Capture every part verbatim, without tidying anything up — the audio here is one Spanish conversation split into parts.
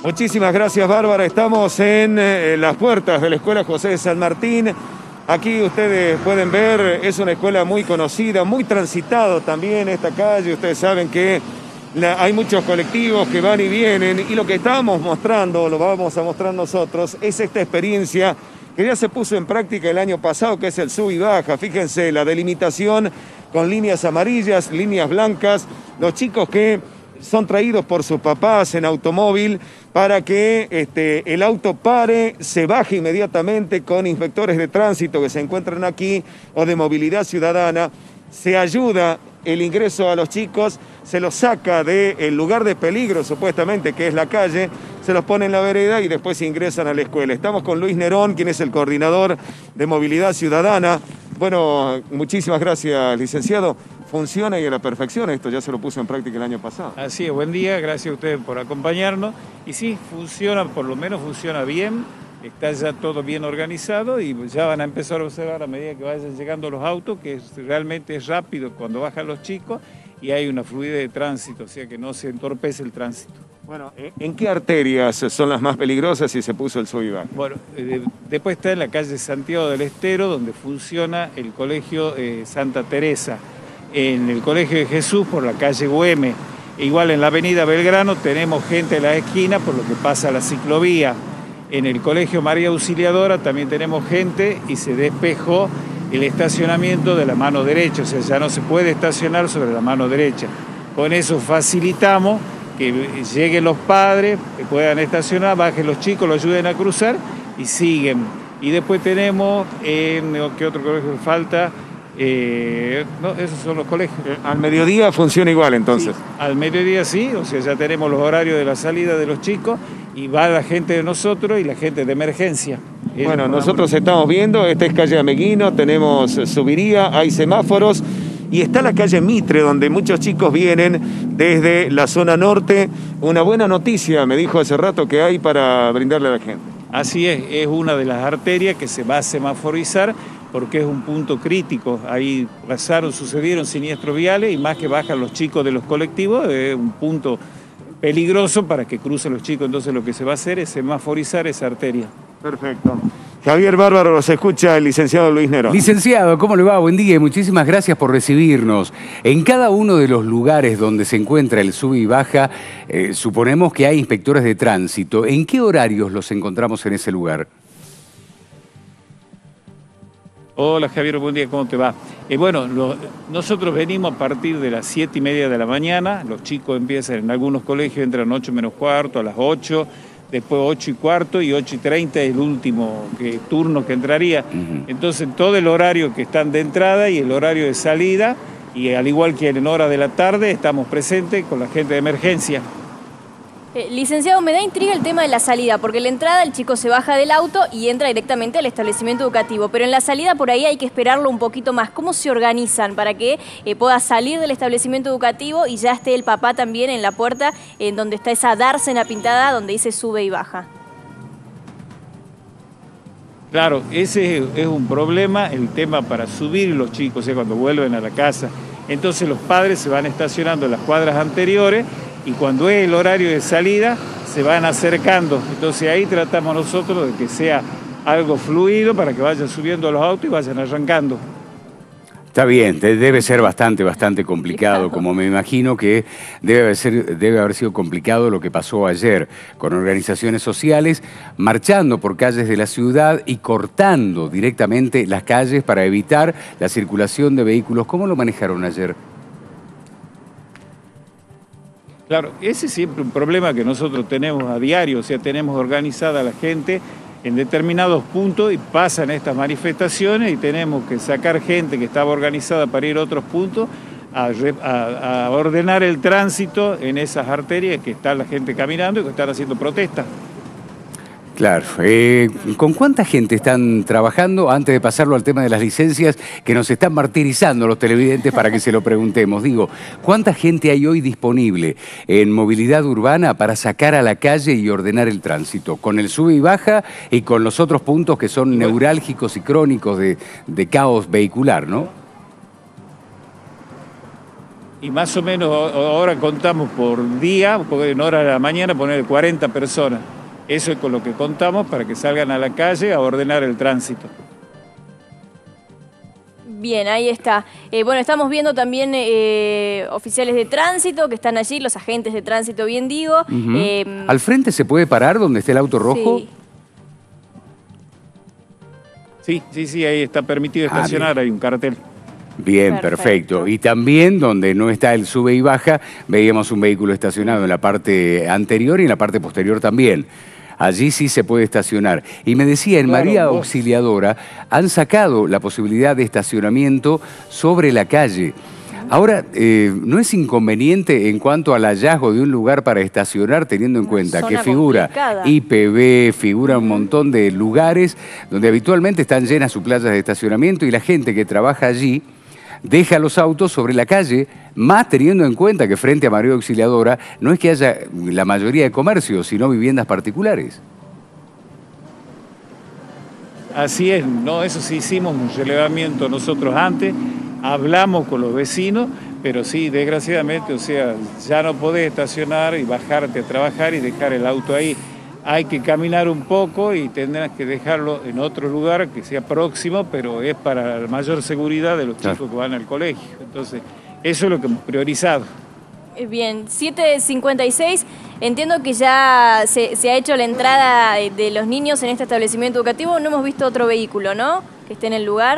Muchísimas gracias, Bárbara. Estamos en eh, las puertas de la Escuela José de San Martín. Aquí ustedes pueden ver, es una escuela muy conocida, muy transitado también esta calle. Ustedes saben que la, hay muchos colectivos que van y vienen, y lo que estamos mostrando, lo vamos a mostrar nosotros, es esta experiencia que ya se puso en práctica el año pasado, que es el sub y baja. Fíjense, la delimitación con líneas amarillas, líneas blancas, los chicos que son traídos por sus papás en automóvil para que este, el auto pare, se baje inmediatamente con inspectores de tránsito que se encuentran aquí o de movilidad ciudadana. Se ayuda el ingreso a los chicos, se los saca del lugar de peligro supuestamente, que es la calle, se los pone en la vereda y después ingresan a la escuela. Estamos con Luis Nerón, quien es el coordinador de movilidad ciudadana. Bueno, muchísimas gracias, licenciado. Funciona y a la perfección esto, ya se lo puso en práctica el año pasado. Así es, buen día, gracias a ustedes por acompañarnos. Y sí, funciona, por lo menos funciona bien, está ya todo bien organizado y ya van a empezar a observar a medida que vayan llegando los autos, que es, realmente es rápido cuando bajan los chicos y hay una fluidez de tránsito, o sea que no se entorpece el tránsito. Bueno, ¿en qué arterias son las más peligrosas si se puso el sub y baja? Bueno, eh, después está en la calle Santiago del Estero, donde funciona el colegio eh, Santa Teresa. En el Colegio de Jesús por la calle Güemes. Igual en la avenida Belgrano tenemos gente en la esquina por lo que pasa la ciclovía. En el Colegio María Auxiliadora también tenemos gente y se despejó el estacionamiento de la mano derecha, o sea, ya no se puede estacionar sobre la mano derecha. Con eso facilitamos que lleguen los padres, que puedan estacionar, bajen los chicos, los ayuden a cruzar y siguen. Y después tenemos, en ¿qué otro colegio falta? Eh, no, esos son los colegios. Eh, al mediodía funciona igual entonces. Sí, al mediodía sí, o sea, ya tenemos los horarios de la salida de los chicos y va la gente de nosotros y la gente de emergencia. Bueno, nosotros estamos viendo, esta es calle Ameguino, tenemos Subiría, hay semáforos y está la calle Mitre, donde muchos chicos vienen desde la zona norte. Una buena noticia, me dijo hace rato, que hay para brindarle a la gente. Así es, es una de las arterias que se va a semaforizar porque es un punto crítico. Ahí pasaron, sucedieron siniestros viales y más que bajan los chicos de los colectivos, es un punto peligroso para que crucen los chicos. Entonces lo que se va a hacer es semaforizar esa arteria. Perfecto. Javier Bárbaro, los escucha el licenciado Luis Nerón. Licenciado, ¿cómo le va? Buen día y muchísimas gracias por recibirnos. En cada uno de los lugares donde se encuentra el sub y baja, eh, suponemos que hay inspectores de tránsito. ¿En qué horarios los encontramos en ese lugar? Hola Javier, buen día, ¿cómo te va? Eh, bueno, lo, nosotros venimos a partir de las siete y media de la mañana, los chicos empiezan en algunos colegios, entran ocho menos cuarto, a las ocho, después ocho y cuarto y ocho y treinta es el último que, turno que entraría. Uh-huh. Entonces todo el horario que están de entrada y el horario de salida, y al igual que en hora de la tarde, estamos presentes con la gente de emergencia. Eh, licenciado, me da intriga el tema de la salida, porque en la entrada el chico se baja del auto y entra directamente al establecimiento educativo, pero en la salida por ahí hay que esperarlo un poquito más. ¿Cómo se organizan para que eh, pueda salir del establecimiento educativo y ya esté el papá también en la puerta, en donde está esa dársena pintada donde dice sube y baja? Claro, ese es un problema, el tema para subir los chicos, o sea, cuando vuelven a la casa. Entonces los padres se van estacionando en las cuadras anteriores y cuando es el horario de salida se van acercando. Entonces ahí tratamos nosotros de que sea algo fluido para que vayan subiendo los autos y vayan arrancando. Está bien, debe ser bastante, bastante complicado, como me imagino que debe haber, ser, debe haber sido complicado lo que pasó ayer, con organizaciones sociales marchando por calles de la ciudad y cortando directamente las calles para evitar la circulación de vehículos. ¿Cómo lo manejaron ayer? Claro, ese es siempre un problema que nosotros tenemos a diario, o sea, tenemos organizada a la gente en determinados puntos y pasan estas manifestaciones y tenemos que sacar gente que estaba organizada para ir a otros puntos a, a, a ordenar el tránsito en esas arterias que está la gente caminando y que están haciendo protestas. Claro. Eh, ¿Con cuánta gente están trabajando? Antes de pasarlo al tema de las licencias, que nos están martirizando los televidentes para que se lo preguntemos. Digo, ¿cuánta gente hay hoy disponible en movilidad urbana para sacar a la calle y ordenar el tránsito? Con el sube y baja y con los otros puntos que son neurálgicos y crónicos de, de caos vehicular, ¿no? Y más o menos ahora contamos por día, porque en hora de la mañana poner cuarenta personas. Eso es con lo que contamos para que salgan a la calle a ordenar el tránsito. Bien, ahí está. Eh, bueno, estamos viendo también eh, oficiales de tránsito que están allí, los agentes de tránsito, bien digo. Uh-huh. eh, ¿Al frente se puede parar donde esté el auto rojo? Sí. Sí, sí, sí, ahí está permitido estacionar, ah, hay un cartel. Bien, perfecto. perfecto. Y también donde no está el sube y baja, veíamos un vehículo estacionado en la parte anterior y en la parte posterior también. Allí sí se puede estacionar. Y me decía, en claro, María vos. Auxiliadora han sacado la posibilidad de estacionamiento sobre la calle. Ahora, eh, ¿no es inconveniente en cuanto al hallazgo de un lugar para estacionar, teniendo en cuenta que figura complicada. I P B, figura un montón de lugares donde habitualmente están llenas sus playas de estacionamiento y la gente que trabaja allí deja los autos sobre la calle, más teniendo en cuenta que frente a María Auxiliadora no es que haya la mayoría de comercios, sino viviendas particulares? Así es, no, eso sí hicimos un relevamiento nosotros antes, hablamos con los vecinos, pero sí, desgraciadamente, o sea, ya no podés estacionar y bajarte a trabajar y dejar el auto ahí. Hay que caminar un poco y tendrás que dejarlo en otro lugar que sea próximo, pero es para la mayor seguridad de los chicos claro. que van al colegio. Entonces, eso es lo que hemos priorizado. Bien, siete cincuenta y seis, entiendo que ya se, se ha hecho la entrada de los niños en este establecimiento educativo. No hemos visto otro vehículo, ¿no?, que esté en el lugar.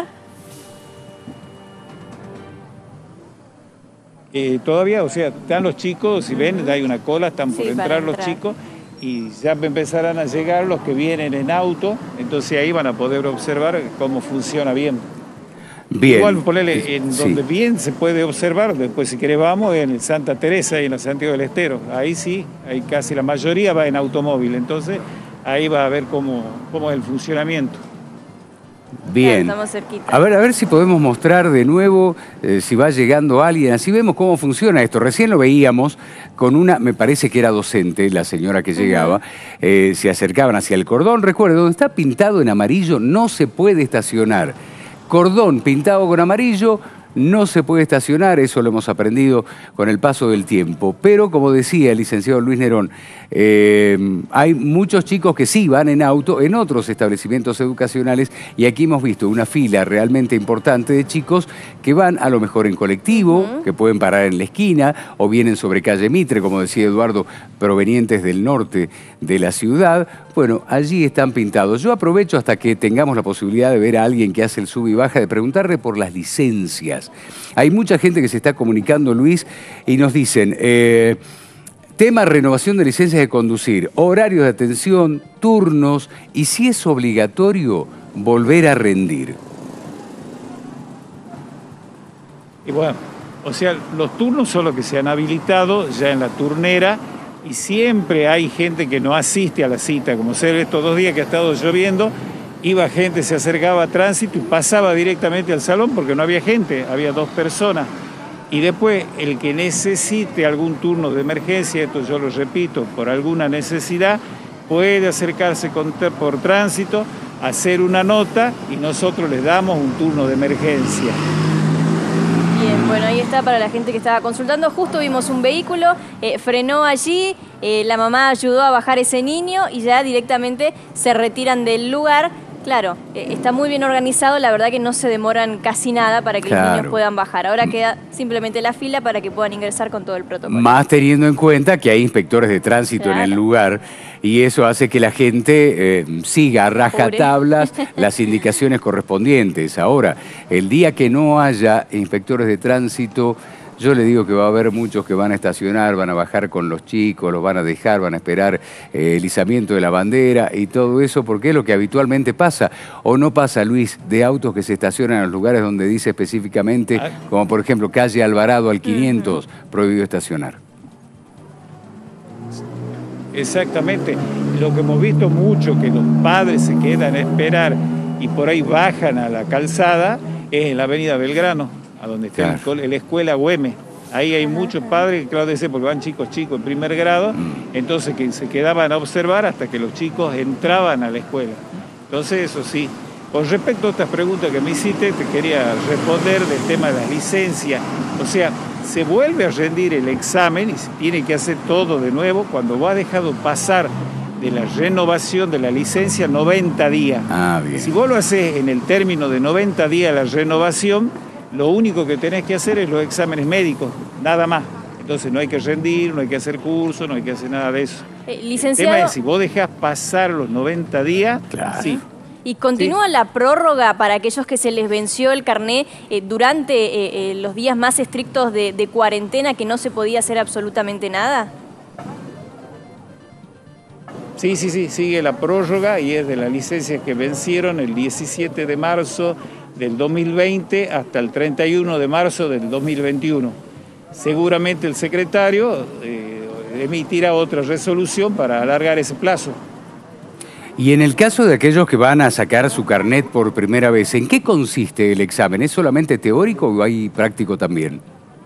Eh, todavía, o sea, están los chicos, si ven, hay una cola, están por sí, entrar los entrar. chicos. Y ya empezarán a llegar los que vienen en auto, entonces ahí van a poder observar cómo funciona bien. Bien. Igual ponerle en sí. donde bien se puede observar, después si querés vamos, en el Santa Teresa y en el Santiago del Estero. Ahí sí, ahí casi la mayoría va en automóvil, entonces ahí va a ver cómo, cómo es el funcionamiento. Bien. Claro, estamos cerquita. A ver, a ver si podemos mostrar de nuevo eh, si va llegando alguien. Así vemos cómo funciona esto. Recién lo veíamos con una, me parece que era docente, la señora que llegaba. Uh-huh. eh, se acercaban hacia el cordón. Recuerden, donde está pintado en amarillo no se puede estacionar. Cordón pintado con amarillo no se puede estacionar, eso lo hemos aprendido con el paso del tiempo. Pero, como decía el licenciado Luis Nerón, eh, hay muchos chicos que sí van en auto en otros establecimientos educacionales y aquí hemos visto una fila realmente importante de chicos que van a lo mejor en colectivo, uh-huh. que pueden parar en la esquina o vienen sobre calle Mitre, como decía Eduardo, provenientes del norte de la ciudad. Bueno, allí están pintados. Yo aprovecho hasta que tengamos la posibilidad de ver a alguien que hace el sub y baja, de preguntarle por las licencias. Hay mucha gente que se está comunicando, Luis, y nos dicen, eh, tema renovación de licencias de conducir, horarios de atención, turnos, y si es obligatorio, volver a rendir. Y bueno, o sea, los turnos son los que se han habilitado ya en la turnera, y siempre hay gente que no asiste a la cita, como ser estos dos días que ha estado lloviendo, iba gente, se acercaba a tránsito y pasaba directamente al salón porque no había gente, había dos personas. Y después, el que necesite algún turno de emergencia, esto yo lo repito, por alguna necesidad, puede acercarse con, por tránsito, hacer una nota y nosotros les damos un turno de emergencia. Bien, bueno, ahí está para la gente que estaba consultando. Justo vimos un vehículo, eh, frenó allí, eh, la mamá ayudó a bajar ese niño y ya directamente se retiran del lugar. Claro, eh, está muy bien organizado, la verdad que no se demoran casi nada para que claro. los niños puedan bajar. Ahora queda simplemente la fila para que puedan ingresar con todo el protocolo. Más teniendo en cuenta que hay inspectores de tránsito claro. en el lugar y eso hace que la gente eh, siga a rajatablas las indicaciones correspondientes. Ahora, el día que no haya inspectores de tránsito, yo le digo que va a haber muchos que van a estacionar, van a bajar con los chicos, los van a dejar, van a esperar eh, el izamiento de la bandera y todo eso, porque es lo que habitualmente pasa. O no pasa, Luis, de autos que se estacionan en los lugares donde dice específicamente, como por ejemplo calle Alvarado al quinientos, uh-huh. prohibido estacionar. Exactamente. Lo que hemos visto mucho, que los padres se quedan a esperar y por ahí bajan a la calzada, es en la avenida Belgrano, a donde está claro. la escuela Güemes. Ahí hay muchos padres que, claro, porque van chicos chicos en primer grado, mm. entonces que se quedaban a observar hasta que los chicos entraban a la escuela. Entonces, eso sí. Con respecto a estas preguntas que me hiciste, te quería responder del tema de las licencias. O sea, se vuelve a rendir el examen y se tiene que hacer todo de nuevo cuando vos has dejado pasar de la renovación de la licencia noventa días. Ah, bien. Si vos lo haces en el término de noventa días la renovación, lo único que tenés que hacer es los exámenes médicos, nada más. Entonces no hay que rendir, no hay que hacer curso, no hay que hacer nada de eso. Eh, licenciado... El tema es si vos dejás pasar los noventa días, claro. sí. ¿Y continúa sí. la prórroga para aquellos que se les venció el carné eh, durante eh, eh, los días más estrictos de, de cuarentena, que no se podía hacer absolutamente nada? Sí, sí, sí, sigue la prórroga y es de las licencias que vencieron el diecisiete de marzo del dos mil veinte hasta el treinta y uno de marzo del dos mil veintiuno. Seguramente el secretario eh, emitirá otra resolución para alargar ese plazo. Y en el caso de aquellos que van a sacar su carnet por primera vez, ¿en qué consiste el examen? ¿Es solamente teórico o hay práctico también?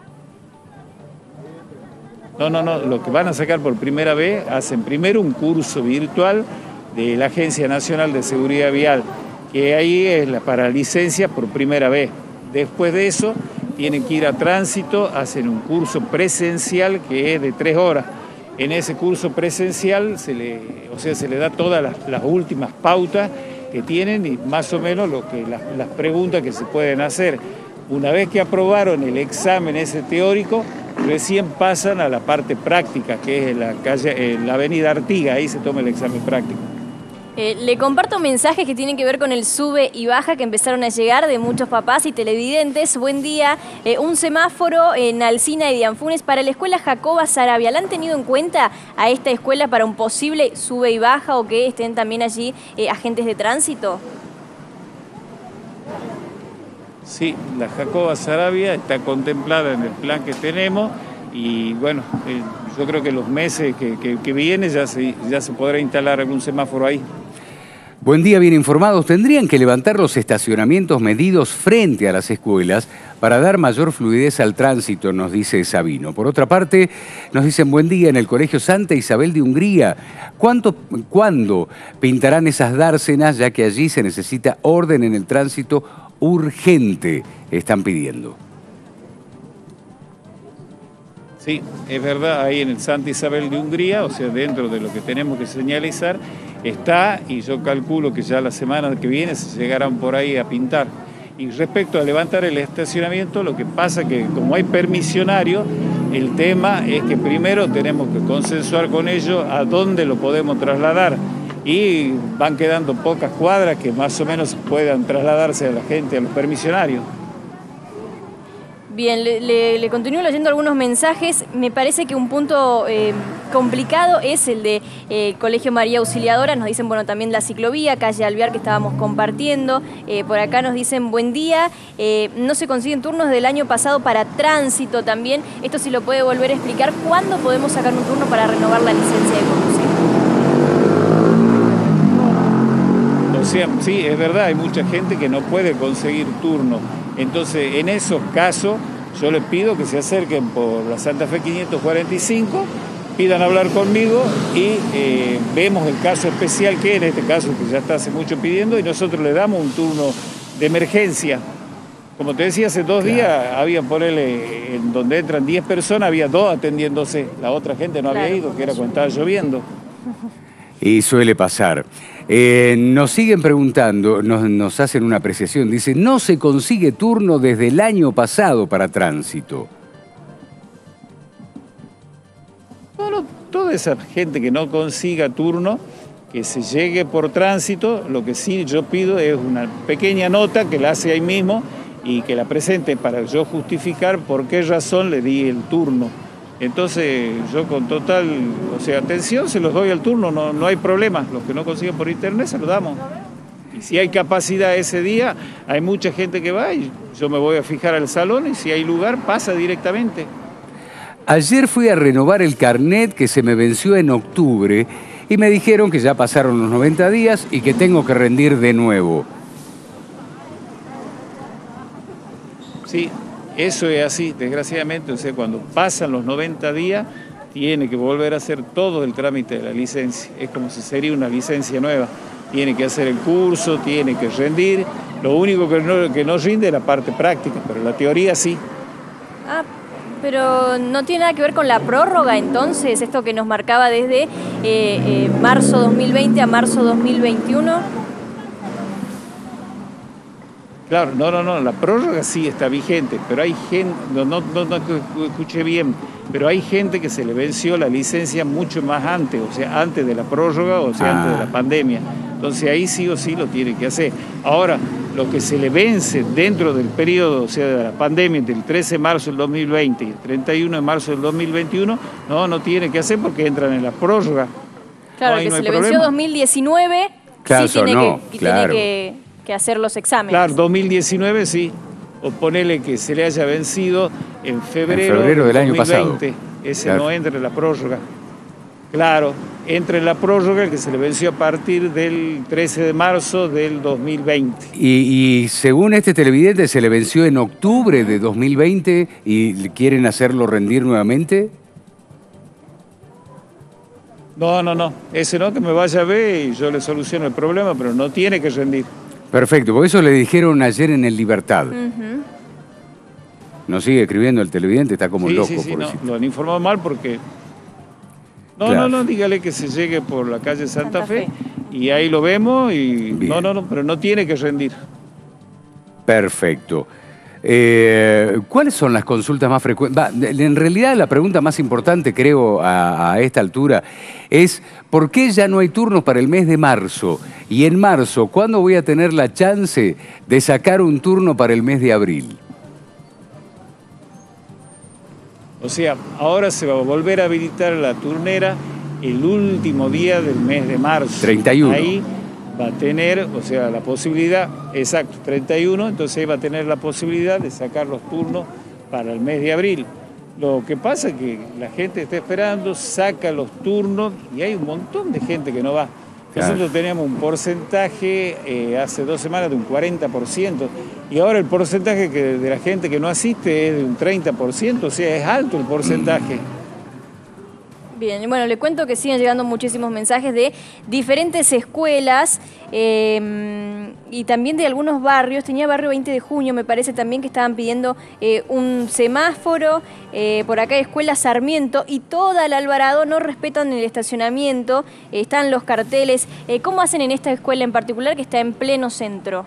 No, no, no. Los que van a sacar por primera vez hacen primero un curso virtual de la Agencia Nacional de Seguridad Vial, que ahí es la, para licencia por primera vez. Después de eso tienen que ir a tránsito, hacen un curso presencial que es de tres horas. En ese curso presencial se le, o sea, se le da todas las, las últimas pautas que tienen y más o menos lo que, las, las preguntas que se pueden hacer. Una vez que aprobaron el examen ese teórico, recién pasan a la parte práctica, que es en la, calle, en la avenida Artigas, ahí se toma el examen práctico. Eh, le comparto mensajes que tienen que ver con el sube y baja que empezaron a llegar de muchos papás y televidentes. Buen día. Eh, un semáforo en Alsina y Dianfunes para la escuela Jacoba Sarabia. ¿La han tenido en cuenta a esta escuela para un posible sube y baja o que estén también allí eh, agentes de tránsito? Sí, la Jacoba Sarabia está contemplada en el plan que tenemos y bueno, eh, yo creo que los meses que, que, que vienen ya se, ya se podrá instalar algún semáforo ahí. Buen día, bien informados. Tendrían que levantar los estacionamientos medidos frente a las escuelas para dar mayor fluidez al tránsito, nos dice Sabino. Por otra parte, nos dicen buen día en el Colegio Santa Isabel de Hungría. ¿Cuánto, ¿Cuándo pintarán esas dársenas, ya que allí se necesita orden en el tránsito urgente? Están pidiendo. Sí, es verdad, ahí en el Santa Isabel de Hungría, o sea, dentro de lo que tenemos que señalizar, está, y yo calculo que ya la semana que viene se llegarán por ahí a pintar. Y respecto a levantar el estacionamiento, lo que pasa que como hay permisionario, el tema es que primero tenemos que consensuar con ellos a dónde lo podemos trasladar. Y van quedando pocas cuadras que más o menos puedan trasladarse a la gente, a los permisionarios. Bien, le, le, le continúo leyendo algunos mensajes. Me parece que un punto eh, complicado es el de eh, Colegio María Auxiliadora. Nos dicen, bueno, también la ciclovía, calle Alvear, que estábamos compartiendo. Eh, por acá nos dicen, buen día. Eh, no se consiguen turnos del año pasado para tránsito también. Esto sí lo puede volver a explicar. ¿Cuándo podemos sacar un turno para renovar la licencia de conducir? O sea, sí, es verdad, hay mucha gente que no puede conseguir turno. Entonces, en esos casos, yo les pido que se acerquen por la Santa Fe quinientos cuarenta y cinco, pidan hablar conmigo y eh, vemos el caso especial que en este caso, que ya está hace mucho pidiendo, y nosotros le damos un turno de emergencia. Como te decía, hace dos claro. días había, ponerle, en donde entran diez personas, había dos atendiéndose. La otra gente no claro, había ido, que era cuando estaba lloviendo. Y suele pasar. Eh, nos siguen preguntando, nos, nos hacen una apreciación. Dice, no se consigue turno desde el año pasado para tránsito. Bueno, toda esa gente que no consiga turno, que se llegue por tránsito, lo que sí yo pido es una pequeña nota que la hace ahí mismo y que la presente para yo justificar por qué razón le di el turno. Entonces yo con total, o sea, atención se los doy al turno, no, no hay problema. Los que no consiguen por internet se los damos. Y si hay capacidad ese día, hay mucha gente que va y yo me voy a fijar al salón y si hay lugar pasa directamente. Ayer fui a renovar el carnet que se me venció en octubre y me dijeron que ya pasaron los noventa días y que tengo que rendir de nuevo. Sí. Eso es así, desgraciadamente, o sea, cuando pasan los noventa días, tiene que volver a hacer todo el trámite de la licencia. Es como si sería una licencia nueva. Tiene que hacer el curso, tiene que rendir. Lo único que no, que no rinde es la parte práctica, pero la teoría sí. Ah, Pero no tiene nada que ver con la prórroga, entonces, esto que nos marcaba desde eh, eh, marzo dos mil veinte a marzo dos mil veintiuno. Claro, no, no, no, la prórroga sí está vigente, pero hay gente, no, no, no, no escuché bien, pero hay gente que se le venció la licencia mucho más antes, o sea, antes de la prórroga, o sea, ah. antes de la pandemia. Entonces ahí sí o sí lo tiene que hacer. Ahora, lo que se le vence dentro del periodo, o sea, de la pandemia, entre el trece de marzo del dos mil veinte y el treinta y uno de marzo del dos mil veintiuno, no, no tiene que hacer porque entran en la prórroga. Claro, no, que no se le problema. venció dos mil diecinueve, claro, sí tiene, no, que, claro. tiene que, que hacer los exámenes. Claro, dos mil diecinueve sí, o ponele que se le haya vencido en febrero, en febrero del, del año pasado. Ese claro. no entra en la prórroga. Claro, entra en la prórroga el que se le venció a partir del trece de marzo del dos mil veinte. Y, y según este televidente se le venció en octubre de dos mil veinte y quieren hacerlo rendir nuevamente. No, no, no, ese no, que me vaya a ver y yo le soluciono el problema, pero no tiene que rendir. Perfecto, por eso le dijeron ayer en el Libertad. Uh-huh. Nos sigue escribiendo el televidente, está como sí, loco. Sí, sí, por no, decir. lo han informado mal porque... No, claro. no, no, dígale que se llegue por la calle Santa, Santa Fe, Fe y ahí lo vemos y... Bien. No, no, no, pero no tiene que rendir. Perfecto. Eh, ¿Cuáles son las consultas más frecuentes? En realidad la pregunta más importante, creo, a, a esta altura es ¿por qué ya no hay turnos para el mes de marzo? Y en marzo, ¿cuándo voy a tener la chance de sacar un turno para el mes de abril? O sea, ahora se va a volver a habilitar la turnera el último día del mes de marzo. treinta y uno. Ahí va a tener, o sea, la posibilidad, exacto, treinta y uno, entonces ahí va a tener la posibilidad de sacar los turnos para el mes de abril. Lo que pasa es que la gente está esperando, saca los turnos y hay un montón de gente que no va. Nosotros claro. teníamos un porcentaje eh, hace dos semanas de un cuarenta por ciento y ahora el porcentaje que, de la gente que no asiste es de un treinta por ciento, o sea, es alto el porcentaje. Bien, bueno, le cuento que siguen llegando muchísimos mensajes de diferentes escuelas eh, y también de algunos barrios. Tenía barrio veinte de junio, me parece también que estaban pidiendo eh, un semáforo. Eh, por acá escuela Sarmiento y toda el Alvarado no respetan el estacionamiento. Eh, están los carteles. Eh, ¿Cómo hacen en esta escuela en particular que está en pleno centro?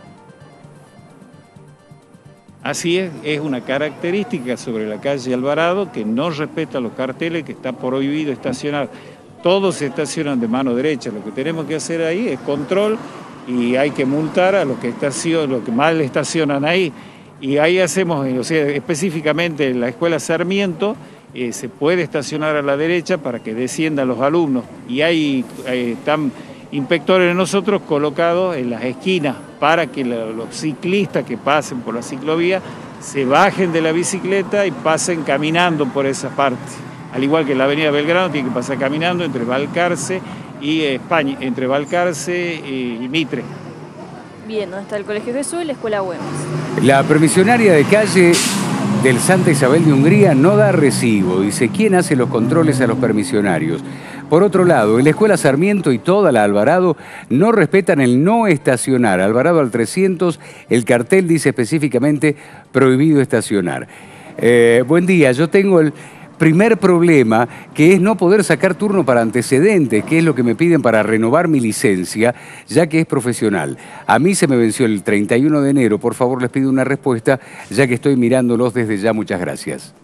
Así es, es una característica sobre la calle Alvarado que no respeta los carteles, que está prohibido estacionar. Todos se estacionan de mano derecha. Lo que tenemos que hacer ahí es control y hay que multar a los que, estacion, los que mal estacionan ahí. Y ahí hacemos, o sea, específicamente en la escuela Sarmiento, eh, se puede estacionar a la derecha para que desciendan los alumnos. Y ahí eh, están inspectores de nosotros colocados en las esquinas para que la, los ciclistas que pasen por la ciclovía se bajen de la bicicleta y pasen caminando por esa parte. Al igual que en la avenida Belgrano tiene que pasar caminando entre Balcarce y España, entre Balcarce y Mitre. Bien, ¿dónde está el Colegio Jesús y la Escuela Güemes? La permisionaria de calle del Santa Isabel de Hungría no da recibo. Dice, ¿quién hace los controles a los permisionarios? Por otro lado, en la Escuela Sarmiento y toda la Alvarado no respetan el no estacionar. Alvarado al trescientos, el cartel dice específicamente prohibido estacionar. Eh, buen día, yo tengo el primer problema, que es no poder sacar turno para antecedentes, que es lo que me piden para renovar mi licencia, ya que es profesional. A mí se me venció el treinta y uno de enero, por favor les pido una respuesta, ya que estoy mirándolos desde ya, muchas gracias.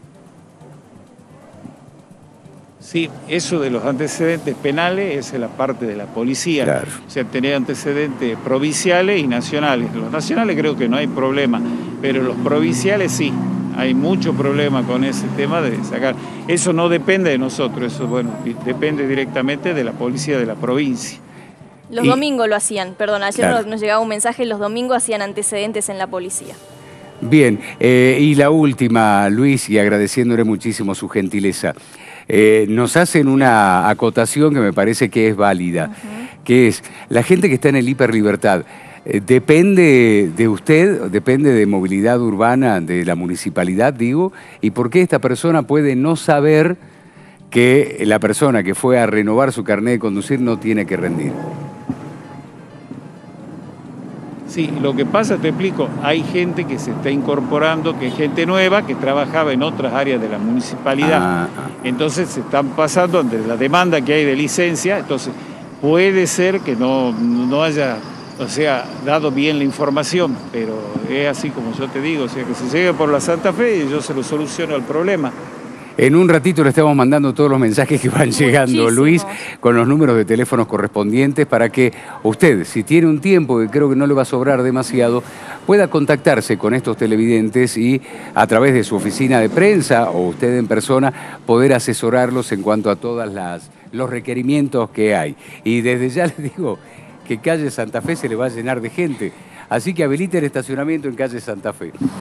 Sí, eso de los antecedentes penales es la parte de la policía. Claro. O sea, tener antecedentes provinciales y nacionales. Los nacionales creo que no hay problema, pero los provinciales sí. Hay mucho problema con ese tema de sacar. Eso no depende de nosotros, eso bueno, depende directamente de la policía de la provincia. Los y, domingos lo hacían, perdón, ayer claro. nos, nos llegaba un mensaje, los domingos hacían antecedentes en la policía. Bien, eh, y la última, Luis, y agradeciéndole muchísimo su gentileza. Eh, nos hacen una acotación que me parece que es válida, uh-huh. que es la gente que está en el Hiperlibertad. Eh, ¿Depende de usted, depende de movilidad urbana de la municipalidad, digo? ¿Y por qué esta persona puede no saber que la persona que fue a renovar su carnet de conducir no tiene que rendir? Sí, lo que pasa, te explico, hay gente que se está incorporando, que es gente nueva, que trabajaba en otras áreas de la municipalidad. Ah, ah. Entonces se están pasando ante la demanda que hay de licencia, entonces puede ser que no, no haya, o sea, dado bien la información, pero es así como yo te digo, o sea, que se llegue por la Santa Fe y yo se lo soluciono el problema. En un ratito le estamos mandando todos los mensajes que van llegando, Muchísimos. Luis, con los números de teléfonos correspondientes para que usted, si tiene un tiempo, que creo que no le va a sobrar demasiado, pueda contactarse con estos televidentes y a través de su oficina de prensa o usted en persona poder asesorarlos en cuanto a todas las los requerimientos que hay. Y desde ya les digo que calle Santa Fe se le va a llenar de gente, así que habilite el estacionamiento en calle Santa Fe.